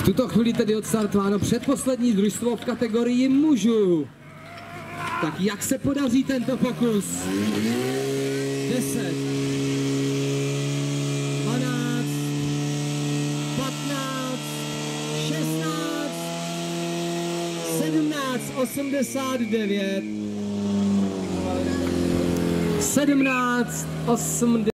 V tuto chvíli tedy odstartováno předposlední družstvo v kategorii mužů. Tak jak se podaří tento pokus? 10, 12, 15, 16, 17, 89, 17, 80.